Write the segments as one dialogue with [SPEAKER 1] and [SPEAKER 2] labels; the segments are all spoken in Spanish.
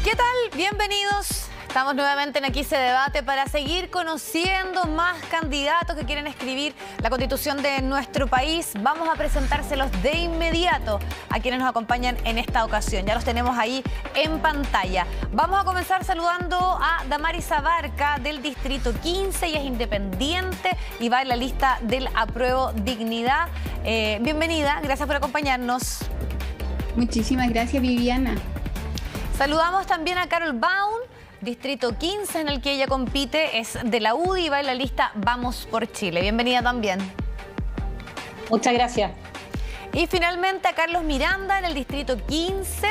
[SPEAKER 1] ¿Qué tal? Bienvenidos. Estamos nuevamente en Aquí se debate para seguir conociendo más candidatos que quieren escribir la Constitución de nuestro país. Vamos a presentárselos de inmediato a quienes nos acompañan en esta ocasión. Ya los tenemos ahí en pantalla. Vamos a comenzar saludando a Damaris Abarca del Distrito 15. Ella es independiente y va en la lista del Apruebo Dignidad. Bienvenida, gracias por acompañarnos.
[SPEAKER 2] Muchísimas gracias, Viviana.
[SPEAKER 1] Saludamos también a Carol Baum, Distrito 15, en el que ella compite, es de la UDI y va en la lista Vamos por Chile. Bienvenida también.
[SPEAKER 3] Muchas gracias.
[SPEAKER 1] Y finalmente a Carlos Miranda, en el Distrito 15,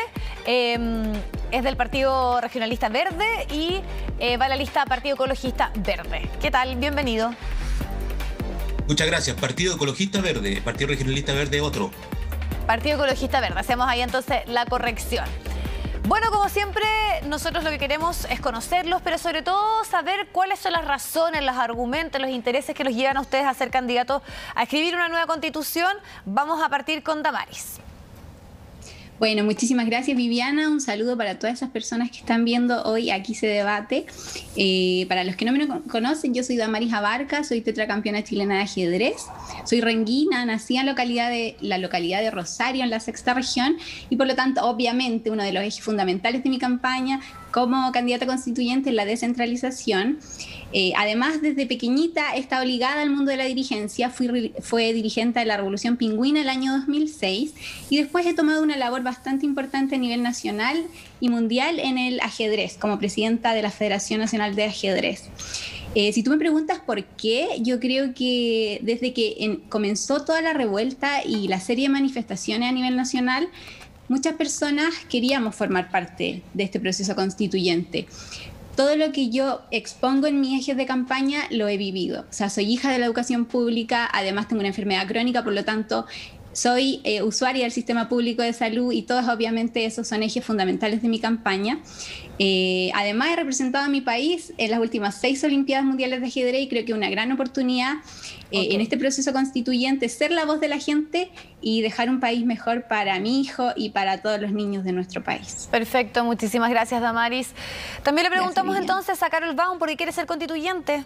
[SPEAKER 1] es del Partido Regionalista Verde y va en la lista Partido Ecologista Verde. ¿Qué tal? Bienvenido.
[SPEAKER 4] Muchas gracias. Partido Ecologista Verde, Partido Regionalista Verde otro.
[SPEAKER 1] Partido Ecologista Verde. Hacemos ahí entonces la corrección. Bueno, como siempre, nosotros lo que queremos es conocerlos, pero sobre todo saber cuáles son las razones, los argumentos, los intereses que los llevan a ustedes a ser candidatos a escribir una nueva constitución. Vamos a partir con Damaris.
[SPEAKER 2] Bueno, muchísimas gracias, Viviana. Un saludo para todas esas personas que están viendo hoy Aquí se debate. Para los que no me conocen, yo soy Damaris Abarca, soy tetracampeona chilena de ajedrez. Soy renguina, nací en la localidad de Rosario, en la sexta región, y por lo tanto, obviamente, uno de los ejes fundamentales de mi campaña como candidata constituyente es la descentralización. Además, desde pequeñita he estado ligada al mundo de la dirigencia. Fue dirigente de la Revolución Pingüina el año 2006 y después he tomado una labor bastante importante a nivel nacional y mundial en el ajedrez, como presidenta de la Federación Nacional de Ajedrez. Si tú me preguntas por qué, yo creo que desde que comenzó toda la revuelta y la serie de manifestaciones a nivel nacional, muchas personas queríamos formar parte de este proceso constituyente. Todo lo que yo expongo en mis ejes de campaña lo he vivido. O sea, soy hija de la educación pública, además tengo una enfermedad crónica, por lo tanto soy usuaria del sistema público de salud y todos obviamente esos son ejes fundamentales de mi campaña. Además he representado a mi país en las últimas 6 Olimpiadas Mundiales de Ajedrez y creo que es una gran oportunidad en este proceso constituyente ser la voz de la gente y dejar un país mejor para mi hijo y para todos los niños de nuestro país.
[SPEAKER 1] Perfecto, muchísimas gracias, Damaris. También le preguntamos entonces a Carol Baum por qué quiere ser constituyente.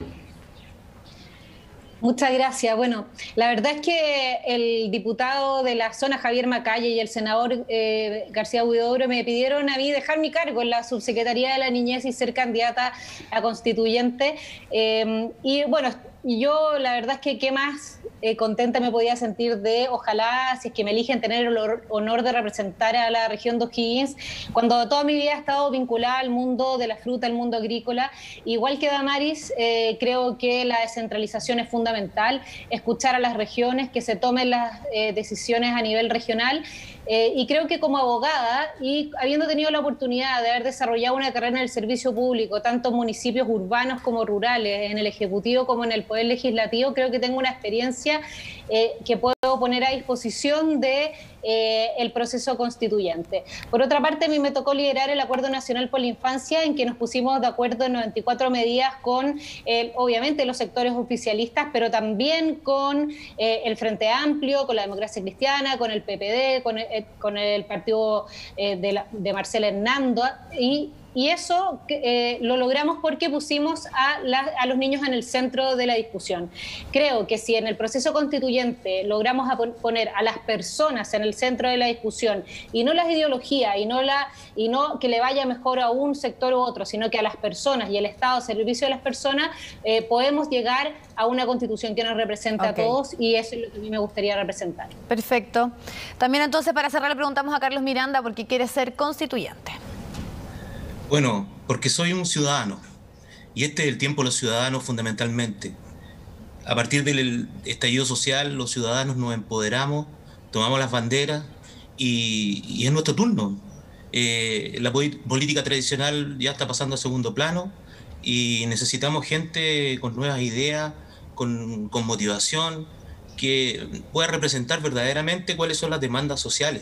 [SPEAKER 3] Muchas gracias. Bueno, la verdad es que el diputado de la zona, Javier Macaya, y el senador García Huidobro me pidieron a mí dejar mi cargo en la Subsecretaría de la Niñez y ser candidata a constituyente. Y bueno, yo la verdad es que qué más contenta me podía sentir de, ojalá, si es que me eligen, tener el honor de representar a la región de O'Higgins, cuando toda mi vida he estado vinculada al mundo de la fruta, al mundo agrícola. Igual que Damaris, creo que la descentralización es fundamental, escuchar a las regiones, que se tomen las decisiones a nivel regional. Y creo que como abogada, y habiendo tenido la oportunidad de haber desarrollado una carrera en el servicio público, tanto en municipios urbanos como rurales, en el Ejecutivo como en el Poder Legislativo, creo que tengo una experiencia que puedo poner a disposición de el proceso constituyente. Por otra parte, a mí me tocó liderar el Acuerdo Nacional por la Infancia, en que nos pusimos de acuerdo en 94 medidas con, obviamente, los sectores oficialistas, pero también con el Frente Amplio, con la Democracia Cristiana, con el PPD, con el partido de Marcela Hernando, y eso lo logramos porque pusimos a los niños en el centro de la discusión. Creo que si en el proceso constituyente logramos poner a las personas en el centro de la discusión y no las ideologías y no que le vaya mejor a un sector u otro, sino que a las personas y el Estado al servicio de las personas, podemos llegar a una constitución que nos represente a todos, y eso es lo que a mí me gustaría representar.
[SPEAKER 1] Perfecto. También entonces, para cerrar, le preguntamos a Carlos Miranda por qué quiere ser constituyente.
[SPEAKER 4] Bueno, porque soy un ciudadano y este es el tiempo de los ciudadanos fundamentalmente. A partir del estallido social, los ciudadanos nos empoderamos, tomamos las banderas y es nuestro turno. La política tradicional ya está pasando a segundo plano y necesitamos gente con nuevas ideas, con motivación, que pueda representar verdaderamente cuáles son las demandas sociales.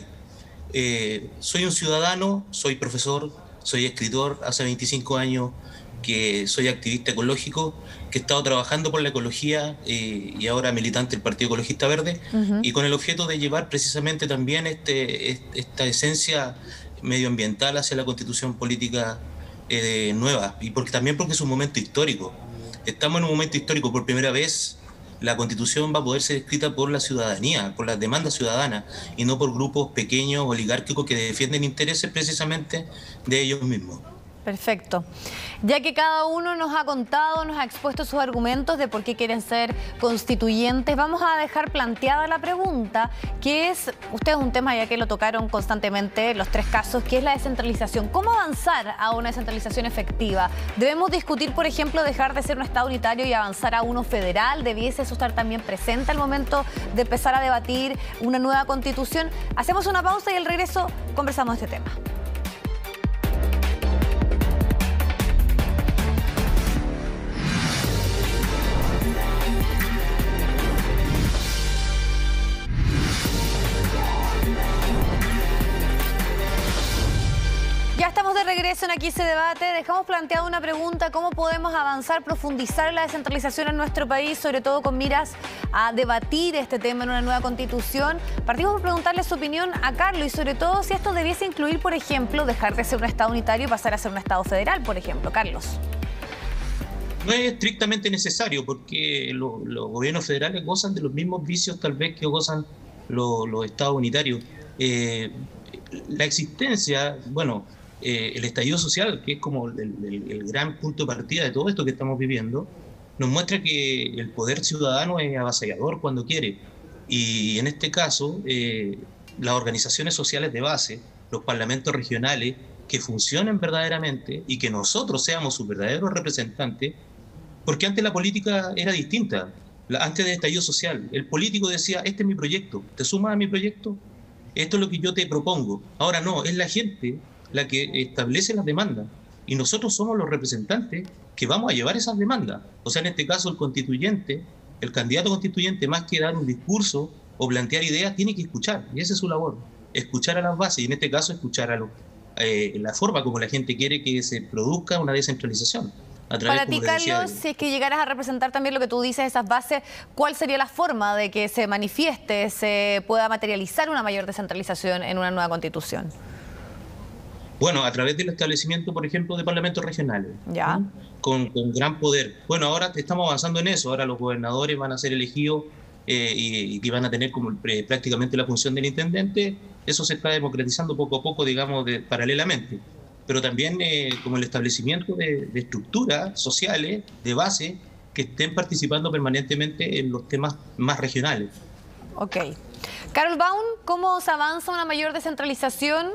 [SPEAKER 4] Soy un ciudadano, soy profesor, soy escritor hace 25 años, que soy activista ecológico, que he estado trabajando por la ecología y ahora militante del Partido Ecologista Verde, y con el objeto de llevar precisamente también esta esencia medioambiental hacia la constitución política nueva, y también porque es un momento histórico. Estamos en un momento histórico. Por primera vez la constitución va a poder ser escrita por la ciudadanía, por las demandas ciudadanas, y no por grupos pequeños oligárquicos que defienden intereses precisamente de ellos mismos.
[SPEAKER 1] Perfecto. Ya que cada uno nos ha contado, nos ha expuesto sus argumentos de por qué quieren ser constituyentes, vamos a dejar planteada la pregunta, que es, ustedes un tema ya que lo tocaron constantemente, los tres casos, que es la descentralización. ¿Cómo avanzar a una descentralización efectiva? ¿Debemos discutir, por ejemplo, dejar de ser un Estado unitario y avanzar a uno federal? ¿Debiese eso estar también presente al momento de empezar a debatir una nueva constitución? Hacemos una pausa y al regreso conversamos de este tema. Ya estamos de regreso en Aquí se debate. Dejamos planteada una pregunta: ¿cómo podemos avanzar, profundizar en la descentralización en nuestro país, sobre todo con miras a debatir este tema en una nueva constitución? Partimos por preguntarle su opinión a Carlos y sobre todo si esto debiese incluir, por ejemplo, dejar de ser un Estado unitario y pasar a ser un Estado federal, por ejemplo. Carlos.
[SPEAKER 4] No es estrictamente necesario, porque los gobiernos federales gozan de los mismos vicios tal vez que gozan los estados unitarios. La existencia, bueno, el estallido social, que es como el gran punto de partida de todo esto que estamos viviendo, nos muestra que el poder ciudadano es avasallador cuando quiere. Y en este caso, las organizaciones sociales de base, los parlamentos regionales, que funcionen verdaderamente y que nosotros seamos sus verdaderos representantes, porque antes la política era distinta. Antes del estallido social, el político decía: este es mi proyecto, ¿te sumas a mi proyecto? Esto es lo que yo te propongo. Ahora no, es la gente la que establece las demandas y nosotros somos los representantes que vamos a llevar esas demandas. O sea, en este caso el constituyente, el candidato constituyente, más que dar un discurso o plantear ideas, tiene que escuchar, y esa es su labor, escuchar a las bases, y en este caso escuchar a la forma como la gente quiere que se produzca una descentralización.
[SPEAKER 1] Para ti, Carlos, si es que llegaras a representar también lo que tú dices, esas bases, ¿cuál sería la forma de que se manifieste, se pueda materializar una mayor descentralización en una nueva constitución?
[SPEAKER 4] Bueno, a través del establecimiento, por ejemplo, de parlamentos regionales,
[SPEAKER 1] ¿ya?
[SPEAKER 4] ¿no? Con gran poder. Bueno, ahora estamos avanzando en eso. Ahora los gobernadores van a ser elegidos y que van a tener como prácticamente la función del intendente. Eso se está democratizando poco a poco, digamos, paralelamente. Pero también como el establecimiento de estructuras sociales de base que estén participando permanentemente en los temas más regionales.
[SPEAKER 1] Ok. Carol Baum, ¿cómo se avanza una mayor descentralización?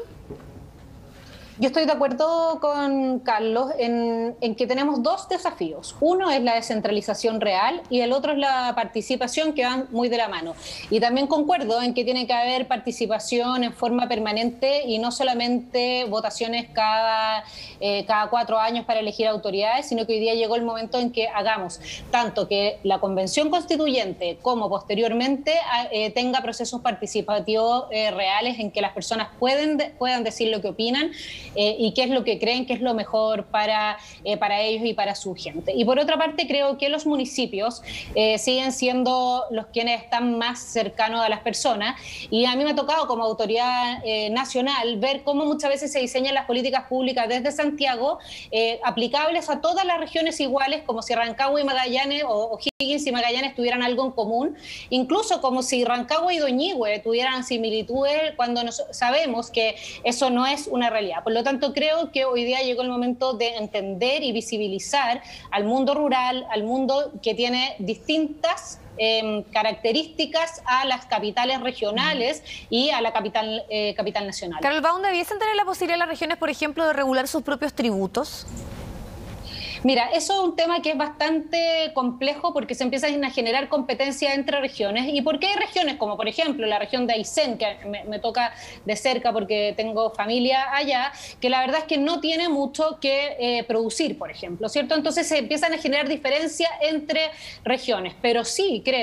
[SPEAKER 3] Yo estoy de acuerdo con Carlos en que tenemos dos desafíos. Uno es la descentralización real y el otro es la participación, que van muy de la mano. Y también concuerdo en que tiene que haber participación en forma permanente y no solamente votaciones cada 4 años para elegir autoridades, sino que hoy día llegó el momento en que hagamos tanto que la Convención Constituyente como posteriormente tenga procesos participativos reales en que las personas puedan decir lo que opinan y qué es lo que creen que es lo mejor para ellos y para su gente. Y por otra parte, creo que los municipios siguen siendo los quienes están más cercanos a las personas, y a mí me ha tocado como autoridad nacional ver cómo muchas veces se diseñan las políticas públicas desde Santiago aplicables a todas las regiones iguales, como si Rancagua y Magallanes o Higgins y Magallanes tuvieran algo en común, incluso como si Rancagua y Doñihue tuvieran similitudes, cuando sabemos que eso no es una realidad. Por lo tanto, creo que hoy día llegó el momento de entender y visibilizar al mundo rural, al mundo que tiene distintas características a las capitales regionales y a la capital nacional.
[SPEAKER 1] Carol Baum, ¿debiesen tener la posibilidad las regiones, por ejemplo, de regular sus propios tributos?
[SPEAKER 3] Mira, eso es un tema que es bastante complejo porque se empiezan a generar competencias entre regiones. ¿Y por qué hay regiones como, por ejemplo, la región de Aysén, que me toca de cerca porque tengo familia allá, que la verdad es que no tiene mucho que producir, por ejemplo, ¿cierto? Entonces se empiezan a generar diferencias entre regiones, pero sí creo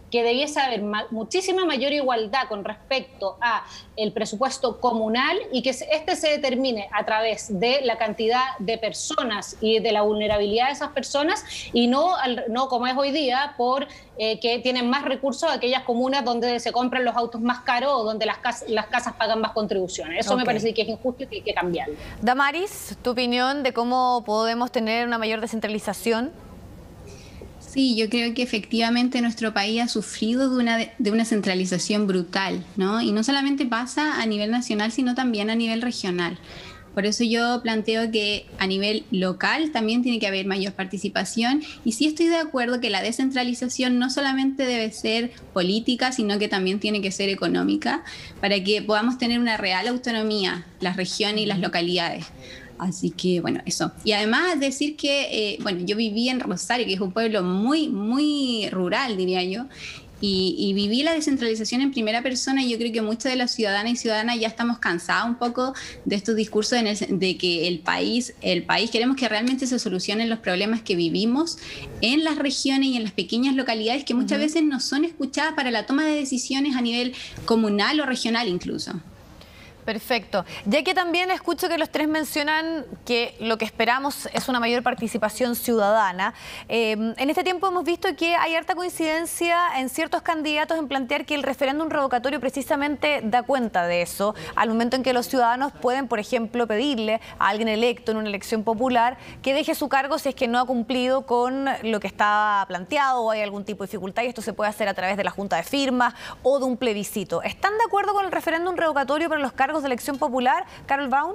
[SPEAKER 3] que debiese haber muchísima mayor igualdad con respecto a el presupuesto comunal y que este se determine a través de la cantidad de personas y de la vulnerabilidad de esas personas y no como es hoy día por que tienen más recursos aquellas comunas donde se compran los autos más caros o donde las casas pagan más contribuciones. Eso me parece que es injusto y que hay que cambiarlo.
[SPEAKER 1] Damaris, ¿tu opinión de cómo podemos tener una mayor descentralización?
[SPEAKER 2] Sí, yo creo que efectivamente nuestro país ha sufrido de una centralización brutal, ¿no? Y no solamente pasa a nivel nacional, sino también a nivel regional. Por eso yo planteo que a nivel local también tiene que haber mayor participación y sí estoy de acuerdo que la descentralización no solamente debe ser política, sino que también tiene que ser económica para que podamos tener una real autonomía, las regiones y las localidades. Así que, bueno, eso. Y además decir que, yo viví en Rosario, que es un pueblo muy, muy rural, diría yo, y viví la descentralización en primera persona y yo creo que muchos de los ciudadanos y ciudadanas ya estamos cansados un poco de estos discursos de que el país, queremos que realmente se solucionen los problemas que vivimos en las regiones y en las pequeñas localidades que muchas veces no son escuchadas para la toma de decisiones a nivel comunal o regional incluso.
[SPEAKER 1] Perfecto. Ya que también escucho que los tres mencionan que lo que esperamos es una mayor participación ciudadana, en este tiempo hemos visto que hay harta coincidencia en ciertos candidatos en plantear que el referéndum revocatorio precisamente da cuenta de eso, al momento en que los ciudadanos pueden, por ejemplo, pedirle a alguien electo en una elección popular que deje su cargo si es que no ha cumplido con lo que está planteado o hay algún tipo de dificultad, y esto se puede hacer a través de la junta de firmas o de un plebiscito. ¿Están de acuerdo con el referéndum revocatorio para los cargos de elección popular, Carol Baum?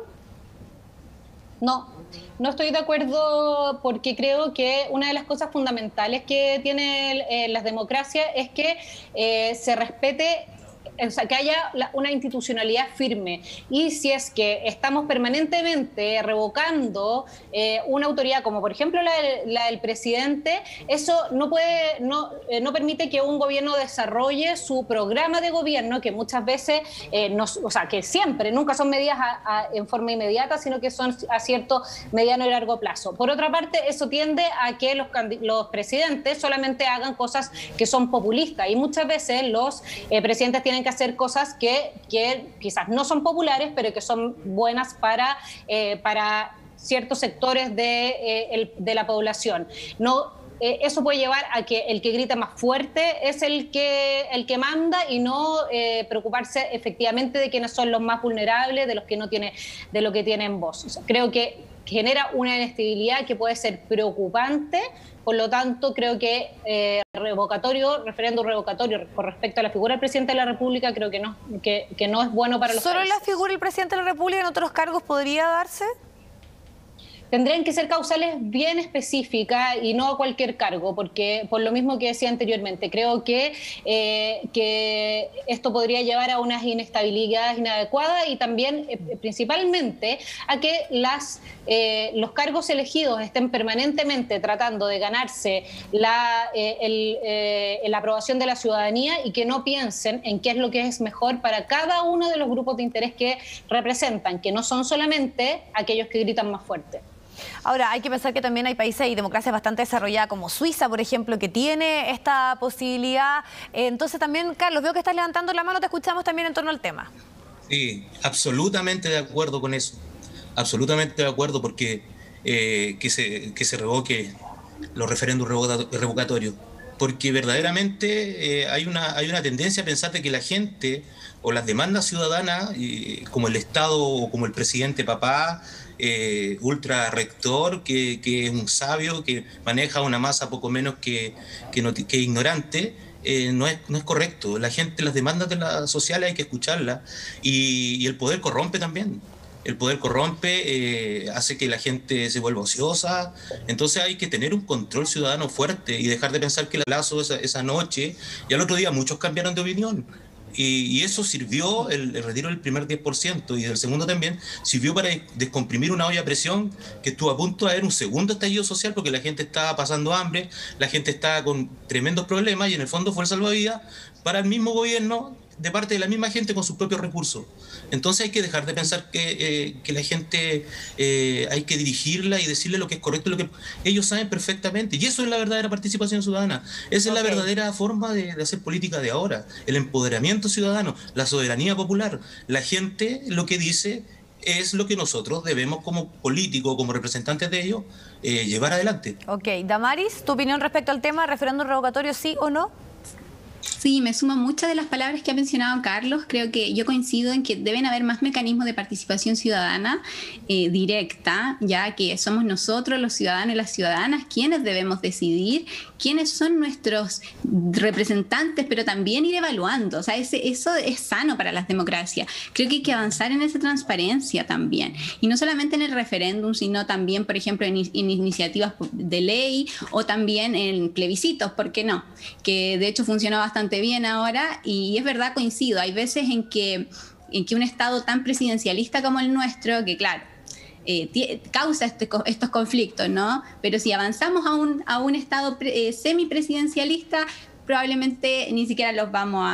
[SPEAKER 3] No estoy de acuerdo porque creo que una de las cosas fundamentales que tienen las democracias es que se respete, o sea, que haya una institucionalidad firme. Y si es que estamos permanentemente revocando una autoridad, como por ejemplo la del presidente, eso no permite que un gobierno desarrolle su programa de gobierno, que muchas veces, que siempre, nunca son medidas en forma inmediata, sino que son a cierto mediano y largo plazo. Por otra parte, eso tiende a que los presidentes solamente hagan cosas que son populistas, y muchas veces los presidentes tienen que hacer cosas que quizás no son populares, pero que son buenas para ciertos sectores de la población. Eso puede llevar a que el que grita más fuerte es el que manda y no preocuparse efectivamente de quiénes son los más vulnerables, de lo que tienen voz. O sea, creo que genera una inestabilidad que puede ser preocupante. Por lo tanto, creo que referéndum revocatorio con respecto a la figura del presidente de la República, creo que no es bueno para los
[SPEAKER 1] ¿Solo
[SPEAKER 3] países.
[SPEAKER 1] la figura del presidente de la República en otros cargos podría darse?
[SPEAKER 3] Tendrían que ser causales bien específicas y no a cualquier cargo, porque por lo mismo que decía anteriormente, creo que esto podría llevar a unas inestabilidades inadecuadas y también principalmente a que los cargos elegidos estén permanentemente tratando de ganarse la aprobación de la ciudadanía y que no piensen en qué es lo que es mejor para cada uno de los grupos de interés que representan, que no son solamente aquellos que gritan más fuerte.
[SPEAKER 1] Ahora, hay que pensar que también hay países y democracias bastante desarrolladas, como Suiza, por ejemplo, que tiene esta posibilidad. Entonces también, Carlos, veo que estás levantando la mano, te escuchamos también en torno al tema.
[SPEAKER 4] Sí, absolutamente de acuerdo con eso. Absolutamente de acuerdo, porque que se revoque los referéndums revocatorios. Porque verdaderamente hay una tendencia a pensar de que la gente o las demandas ciudadanas, como el Estado o como el presidente papá, ultra rector, que es un sabio, que maneja una masa poco menos que ignorante, no es correcto. La gente, las demandas de las sociales hay que escucharlas, y el poder corrompe también. El poder corrompe, hace que la gente se vuelva ociosa. Entonces hay que tener un control ciudadano fuerte y dejar de pensar que el plazo esa noche, y al otro día muchos cambiaron de opinión. Y eso sirvió, el retiro del primer 10% y del segundo también, sirvió para descomprimir una olla a presión que estuvo a punto de haber un segundo estallido social, porque la gente estaba pasando hambre, la gente estaba con tremendos problemas, y en el fondo fue el salvavidas para el mismo gobierno de parte de la misma gente con sus propios recursos. Entonces hay que dejar de pensar que la gente hay que dirigirla y decirle lo que es correcto, lo que ellos saben perfectamente. Y eso es la verdadera participación ciudadana. Esa es la verdadera forma de hacer política de ahora. El empoderamiento ciudadano, la soberanía popular. La gente lo que dice es lo que nosotros debemos como políticos, como representantes de ellos, llevar adelante.
[SPEAKER 1] Ok, Damaris, ¿tu opinión respecto al tema referéndum revocatorio, sí o no?
[SPEAKER 2] Sí, me sumo muchas de las palabras que ha mencionado Carlos. Creo que yo coincido en que deben haber más mecanismos de participación ciudadana directa, ya que somos nosotros, los ciudadanos y las ciudadanas, quienes debemos decidir quiénes son nuestros representantes, pero también ir evaluando. O sea, eso es sano para las democracias. Creo que hay que avanzar en esa transparencia también. Y no solamente en el referéndum, sino también, por ejemplo, en iniciativas de ley o también en plebiscitos, ¿por qué no? Que de hecho funciona bastante bien ahora, y es verdad, coincido, hay veces en que un Estado tan presidencialista como el nuestro, que claro, causa estos conflictos, ¿no? Pero si avanzamos a un Estado semipresidencialista, probablemente ni siquiera los vamos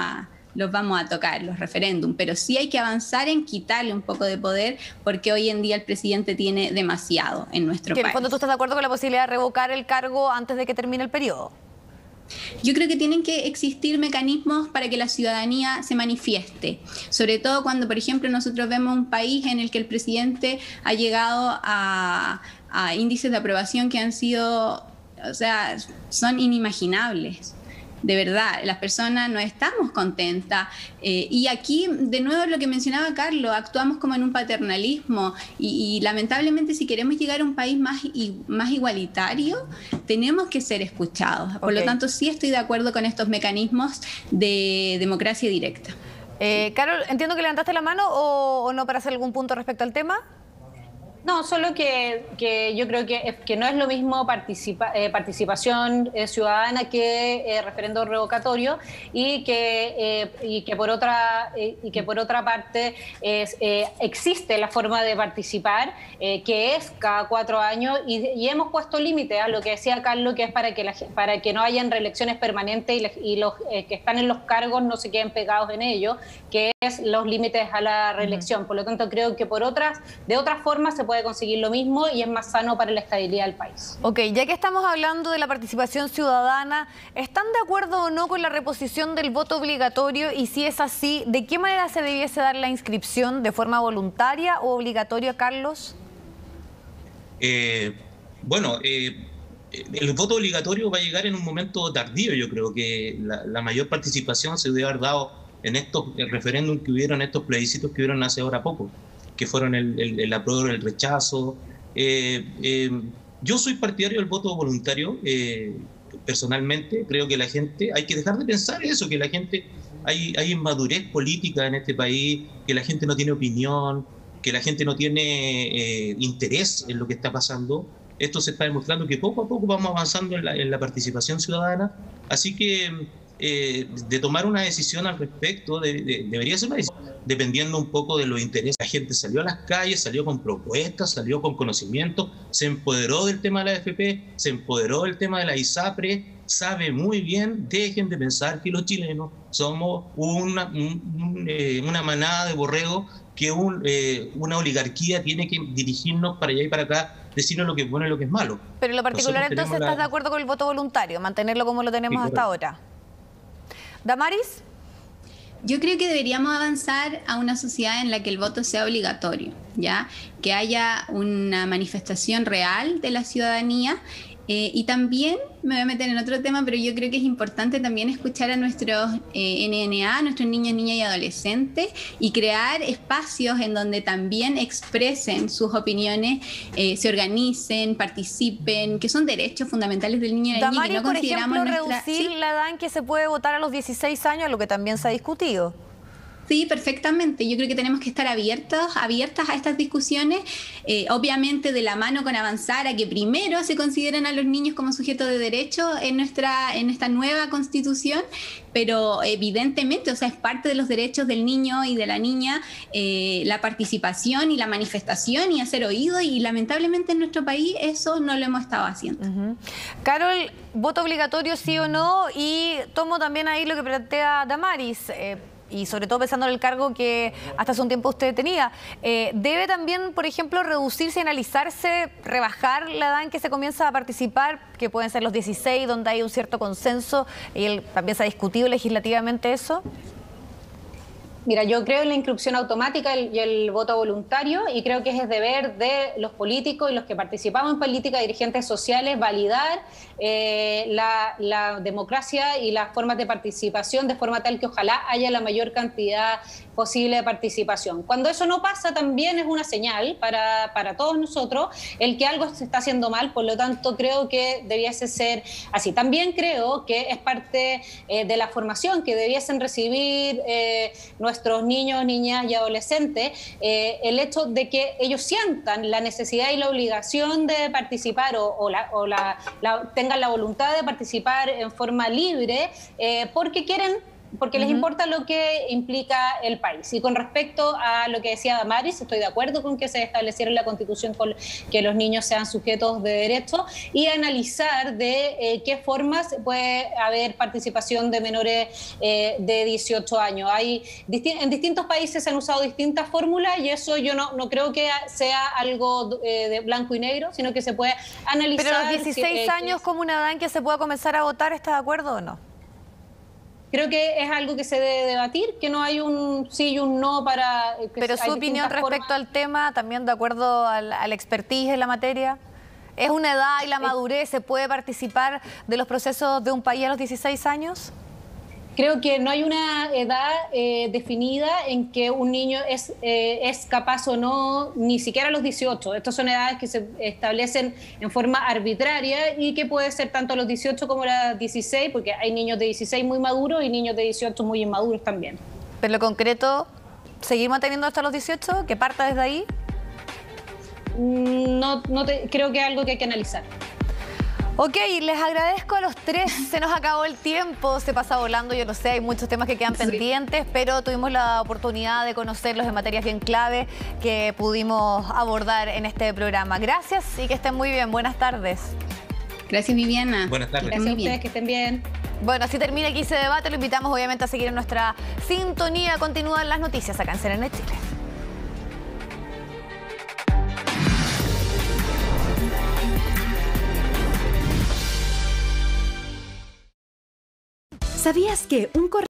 [SPEAKER 2] a tocar, los referéndums, pero sí hay que avanzar en quitarle un poco de poder, porque hoy en día el presidente tiene demasiado en nuestro país.
[SPEAKER 1] En el fondo, ¿tú estás de acuerdo con la posibilidad de revocar el cargo antes de que termine el periodo?
[SPEAKER 2] Yo creo que tienen que existir mecanismos para que la ciudadanía se manifieste, sobre todo cuando, por ejemplo, nosotros vemos un país en el que el presidente ha llegado a índices de aprobación que han sido, o sea, son inimaginables. De verdad, las personas no estamos contentas. Y aquí, de nuevo, lo que mencionaba Carlos, actuamos como en un paternalismo y lamentablemente, si queremos llegar a un país más igualitario, tenemos que ser escuchados. Por lo tanto, sí estoy de acuerdo con estos mecanismos de democracia directa.
[SPEAKER 1] Carol, entiendo que levantaste la mano o no para hacer algún punto respecto al tema.
[SPEAKER 3] No, solo que yo creo que no es lo mismo participación ciudadana que referéndum revocatorio, y que por otra parte existe la forma de participar, que es cada 4 años, y hemos puesto límite a lo que decía Carlos, que es para que no hayan reelecciones permanentes y los que están en los cargos no se queden pegados en ello, que es los límites a la reelección. Por lo tanto, creo que de otras formas se puede conseguir lo mismo y es más sano para la estabilidad del país.
[SPEAKER 1] Ok, ya que estamos hablando de la participación ciudadana, ¿están de acuerdo o no con la reposición del voto obligatorio? Y si es así, ¿de qué manera se debiese dar la inscripción? ¿De forma voluntaria o obligatoria, Carlos?
[SPEAKER 4] El voto obligatorio va a llegar en un momento tardío. Yo creo que la mayor participación se debe haber dado en estos referéndums que hubieron, estos plebiscitos que hubieron hace ahora poco, que fueron el apruebo, el rechazo. Yo soy partidario del voto voluntario, personalmente. Creo que la gente, hay que dejar de pensar eso, que la gente, hay inmadurez política en este país, que la gente no tiene opinión, que la gente no tiene interés en lo que está pasando. Esto se está demostrando que poco a poco vamos avanzando en la participación ciudadana, así que de tomar una decisión al respecto debería ser una decisión dependiendo un poco de los intereses. La gente salió a las calles, salió con propuestas, salió con conocimiento, se empoderó del tema de la AFP, se empoderó del tema de la ISAPRE, sabe muy bien. Dejen de pensar que los chilenos somos una manada de borregos, que una oligarquía tiene que dirigirnos para allá y para acá, decirnos lo que es bueno y lo que es malo.
[SPEAKER 1] Pero en lo particular, entonces, ¿estás de acuerdo con el voto voluntario? Mantenerlo como lo tenemos hasta ahora. ¿Damaris?
[SPEAKER 2] Yo creo que deberíamos avanzar a una sociedad en la que el voto sea obligatorio, ¿ya? Que haya una manifestación real de la ciudadanía. Y también me voy a meter en otro tema, pero yo creo que es importante también escuchar a nuestros NNA, nuestros niños, niñas y adolescentes, y crear espacios en donde también expresen sus opiniones, se organicen, participen, que son derechos fundamentales del niño y de la niña.
[SPEAKER 1] Damaris, por ejemplo, reducir la edad en que se puede votar a los 16 años, lo que también se ha discutido.
[SPEAKER 2] Sí, perfectamente. Yo creo que tenemos que estar abiertas a estas discusiones, obviamente de la mano con avanzar a que primero se consideren a los niños como sujetos de derecho en esta nueva Constitución, pero evidentemente, o sea, es parte de los derechos del niño y de la niña la participación y la manifestación y hacer oído, y lamentablemente en nuestro país eso no lo hemos estado haciendo.
[SPEAKER 1] Carol, ¿voto obligatorio sí o no? Y tomo también ahí lo que plantea Damaris. y sobre todo pensando en el cargo que hasta hace un tiempo usted tenía, ¿debe también, por ejemplo, reducirse y analizarse, rebajar la edad en que se comienza a participar, que pueden ser los 16, donde hay un cierto consenso y también se ha discutido legislativamente eso?
[SPEAKER 3] Mira, yo creo en la inscripción automática y el voto voluntario, y creo que es deber de los políticos y los que participamos en política, dirigentes sociales, validar la democracia y las formas de participación de forma tal que ojalá haya la mayor cantidad posible de participación. Cuando eso no pasa, también es una señal para todos nosotros el que algo se está haciendo mal, por lo tanto creo que debiese ser así. También creo que es parte de la formación que debiesen recibir nuestros niños, niñas y adolescentes, el hecho de que ellos sientan la necesidad y la obligación de participar o tengan la voluntad de participar en forma libre porque quieren, porque les importa lo que implica el país. Y con respecto a lo que decía Damaris, estoy de acuerdo con que se estableciera en la Constitución que los niños sean sujetos de derecho y analizar de qué formas puede haber participación de menores de 18 años. En distintos países se han usado distintas fórmulas y eso yo no creo que sea algo de blanco y negro, sino que se puede analizar.
[SPEAKER 1] Pero los 16 años como una edad en que se pueda comenzar a votar, ¿está de acuerdo o no?
[SPEAKER 3] Creo que es algo que se debe debatir, que no hay un sí y un no para...
[SPEAKER 1] Pero su opinión respecto al tema, también de acuerdo al expertise en la materia, ¿es una edad y la madurez, se puede participar de los procesos de un país a los 16 años?
[SPEAKER 3] Creo que no hay una edad definida en que un niño es capaz o no, ni siquiera a los 18. Estas son edades que se establecen en forma arbitraria y que puede ser tanto a los 18 como a los 16, porque hay niños de 16 muy maduros y niños de 18 muy inmaduros también.
[SPEAKER 1] Pero en lo concreto, ¿seguir manteniendo hasta los 18? ¿Que parta desde ahí?
[SPEAKER 3] Creo que es algo que hay que analizar.
[SPEAKER 1] Ok, les agradezco a los tres, se nos acabó el tiempo, se pasa volando, yo lo sé, hay muchos temas que quedan pendientes, pero tuvimos la oportunidad de conocerlos en materias bien clave que pudimos abordar en este programa. Gracias y que estén muy bien, buenas tardes.
[SPEAKER 2] Gracias, Viviana.
[SPEAKER 4] Buenas tardes.
[SPEAKER 3] Gracias a ustedes, que estén bien.
[SPEAKER 1] Bueno, así termina aquí ese debate, lo invitamos obviamente a seguir en nuestra sintonía, continúan las noticias acá en CNN Chile.
[SPEAKER 5] ¿Sabías que un